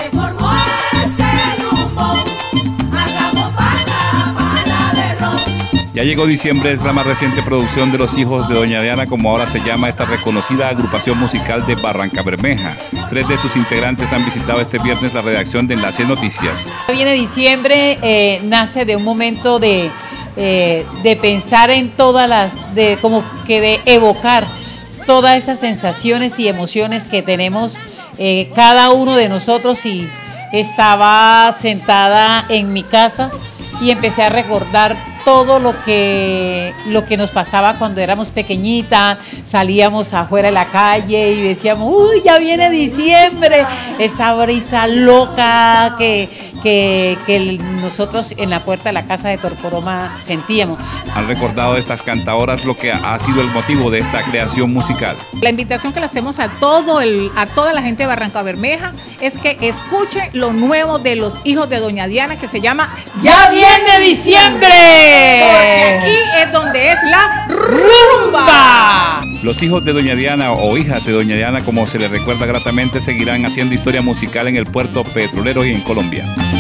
formó este rumbo, hagamos pana de ron. Ya llegó diciembre, es la más reciente producción de los hijos de Doña Diana, como ahora se llama esta reconocida agrupación musical de Barrancabermeja. 3 de sus integrantes han visitado este viernes la redacción de Enlace Noticias. Viene diciembre, nace de un momento de pensar en todas como que de evocar todas esas sensaciones y emociones que tenemos cada uno de nosotros, y estaba sentada en mi casa y empecé a recordar todo lo que nos pasaba cuando éramos pequeñitas. Salíamos afuera de la calle y decíamos, uy, ya viene diciembre, esa brisa loca que nosotros en la puerta de la casa de Torporoma sentíamos. Han recordado estas cantadoras lo que ha sido el motivo de esta creación musical. La invitación que le hacemos a toda la gente de Barrancabermeja es que escuche lo nuevo de los hijos de Doña Diana, que se llama ¡Ya viene diciembre! Porque aquí es donde es la rumba. Los hijos de Doña Diana, o hijas de Doña Diana, como se les recuerda gratamente, seguirán haciendo historia musical en el puerto petrolero y en Colombia.